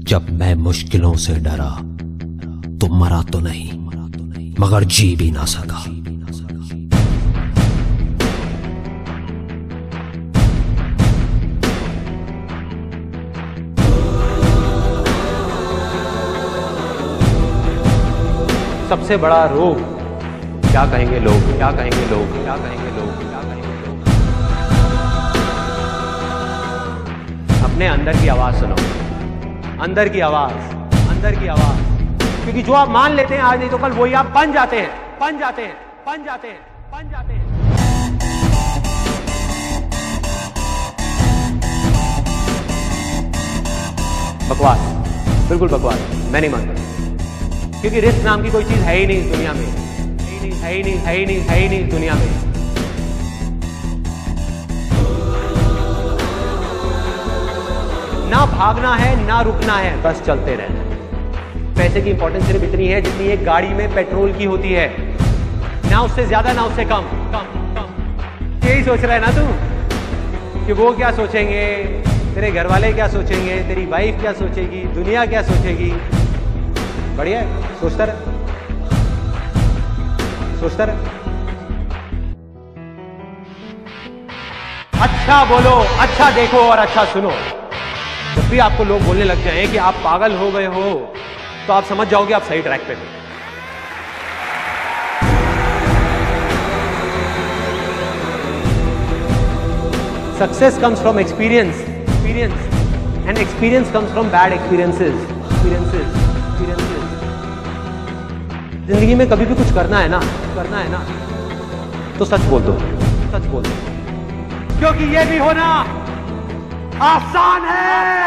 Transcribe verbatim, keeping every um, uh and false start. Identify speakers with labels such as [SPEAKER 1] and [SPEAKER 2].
[SPEAKER 1] जब मैं मुश्किलों से डरा तो मरा तो नहीं मगर जी भी ना सका।
[SPEAKER 2] सबसे बड़ा रोग क्या कहेंगे लोग, क्या कहेंगे लोग, क्या कहेंगे लोग, क्या कहेंगे लोग। अपने अंदर की आवाज सुनो, अंदर की आवाज, अंदर की आवाज, क्योंकि जो आप मान लेते हैं आज नहीं तो कल वही आप बन जाते हैं, बन जाते हैं, बन जाते हैं, बन जाते हैं। बकवास, बिल्कुल बकवास, मैं नहीं मानता, क्योंकि रिस्क नाम की कोई चीज है ही नहीं दुनिया में, है ही नहीं, है ही नहीं, है ही नहीं, है ही नहीं दुनिया में। ना भागना है ना रुकना है, बस चलते रहना है। पैसे की इंपॉर्टेंस सिर्फ इतनी है जितनी एक गाड़ी में पेट्रोल की होती है, ना उससे ज्यादा ना उससे कम, कम, कम। यही सोच रहा है ना तू कि वो क्या सोचेंगे, तेरे घर वाले क्या सोचेंगे, तेरी वाइफ क्या सोचेगी, दुनिया क्या सोचेगी। बढ़िया है, सोचता रहे, सोचता रहे। अच्छा बोलो, अच्छा देखो और अच्छा सुनो। जब भी आपको लोग बोलने लग जाएं कि आप पागल हो गए हो तो आप समझ जाओगे आप सही ट्रैक पे हो। Success comes from experience, experience and experience comes from bad experiences, experiences, experiences. जिंदगी में कभी भी कुछ करना है ना, करना है ना तो सच बोल दो, सच बोल दो, क्योंकि ये भी होना आसान है।